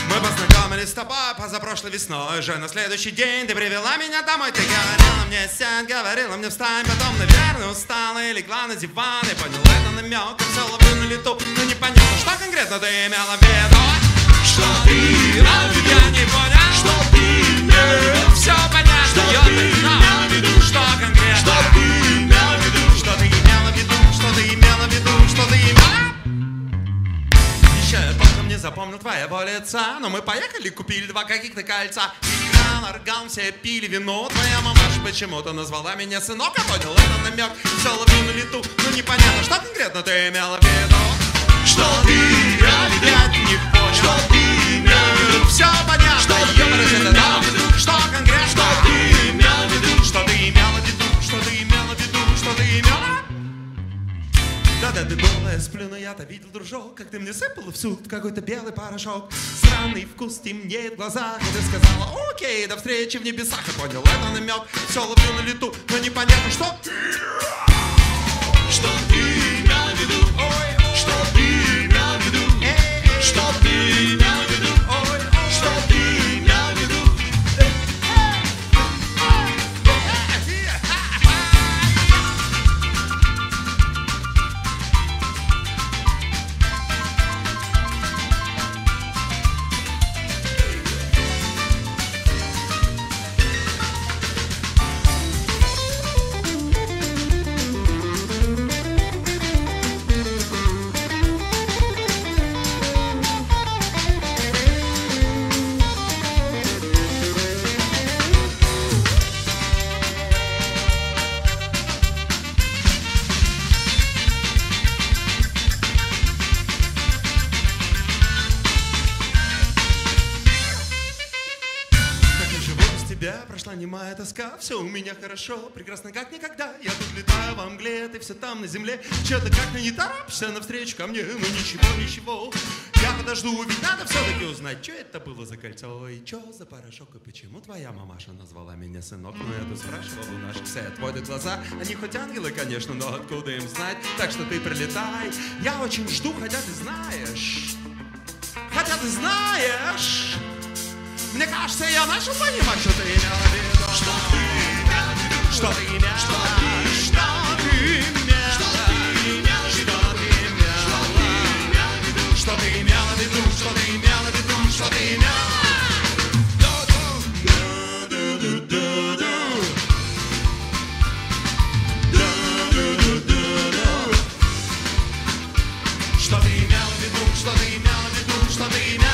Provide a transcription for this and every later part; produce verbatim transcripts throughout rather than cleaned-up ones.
Мы познакомились с тобой позапрошлой весной. Уже на следующий день ты привела меня домой. Ты говорила мне сядь, говорила мне встань. Потом, наверное, устала и легла на диван. И понял это намеком, все ловлю на лету. Но не понятно, что конкретно ты имела в виду. Что ты имела в виду? Я не понял. Что ты имела в виду? Все понятно, что ты имела в виду? Что конкретно? Что ты имела в виду? Что ты имела в виду? Что ты имела в виду? Что ты имела? Еще я толком не запомнил твоего лица. Но мы поехали, купили два каких-то кольца. Играл орган, все пили вино. Твоя мамаша почему-то назвала меня сынок. Я понял это намек, все ловлю на лету. Но непонятно, что конкретно ты имела в виду. Что ты имела в виду? Я не понял. Что ты имела в виду? Все понятно, что это да. Что конкретно? Что ты имела в виду? Что ты имела в виду? Что ты имела в виду? Что ты имела? Да-да, ты была, я сплю, но я-то видел, дружок, как ты мне сыпала в суд какой-то белый порошок. Странный вкус темнеет в глазах, и ты сказала: окей, до встречи в небесах. Я понял это намек, все ловлю на лету, но непонятно, что Что ты имела в виду? Ой, что ты имела в виду? Что ты имела в виду? Ой, что ты имела в виду? Прошла немая тоска, все у меня хорошо, прекрасно как никогда. Я тут летаю во мгле, ты все там на земле. Че-то как-то не торопишься навстречу ко мне. Ну ничего, ничего, я подожду, ведь надо все-таки узнать, что это было за кольцо и что за порошок. И почему твоя мамаша назвала меня сынок? Ну я тут спрашивал у наших, все отводят глаза. Они хоть ангелы, конечно, но откуда им знать? Так что ты прилетай, я очень жду, хотя ты знаешь, хотя ты знаешь. Мне кажется, я начал понимать, что ты имела в виду. Что ты имела в виду? Что ты имела? Что ты имела? Что ты имела? Что ты имела? Что ты имела в виду? Что ты имела в виду? Что ты имела? Что ты имела в виду? Что ты имела в виду? Что ты имела?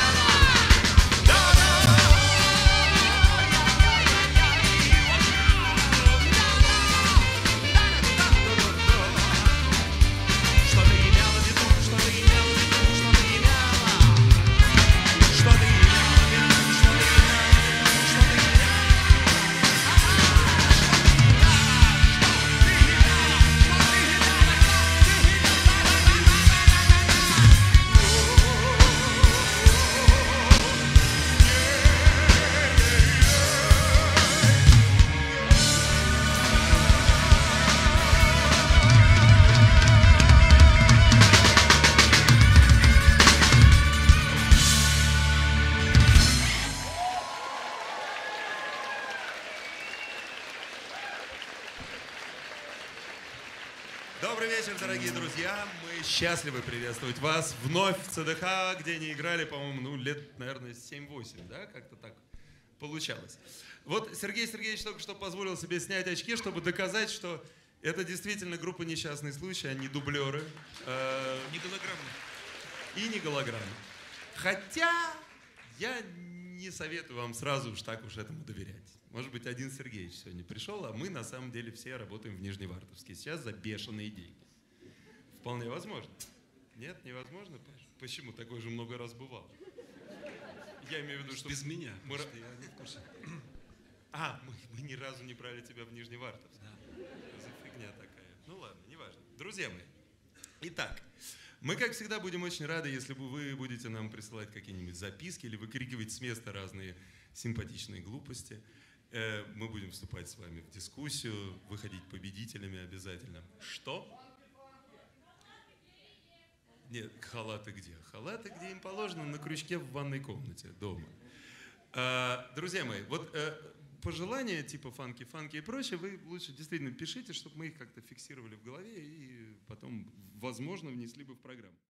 Добрый вечер, дорогие друзья. Мы счастливы приветствовать вас вновь в ЦДХ, где не играли, по-моему, ну, лет, наверное, семь-восемь, да, как-то так получалось. Вот Сергей Сергеевич только что позволил себе снять очки, чтобы доказать, что это действительно группа «Несчастный случай», а не дублеры. Э, не голограммы. И не голограммы. Хотя я не советую вам сразу уж так уж этому доверять. Может быть, один Сергеевич сегодня пришел, а мы на самом деле все работаем в Нижневартовске. Сейчас за бешеные деньги. Вполне возможно. Нет, невозможно, Паш? Почему? Такой же много раз бывал. Я имею в виду, что... Без меня, мы... что я не в курсе. А, мы, мы ни разу не брали тебя в Нижневартовск. Да. За фигня такая. Ну ладно, неважно. Друзья мои, итак, мы, как всегда, будем очень рады, если вы будете нам присылать какие-нибудь записки или выкрикивать с места разные симпатичные глупости. Мы будем вступать с вами в дискуссию, выходить победителями обязательно. Что? Нет, халаты где? Халаты, где им положено, на крючке в ванной комнате дома. А, друзья мои, вот а, пожелания типа фанки, фанки и прочее, вы лучше действительно пишите, чтобы мы их как-то фиксировали в голове и потом, возможно, внесли бы в программу.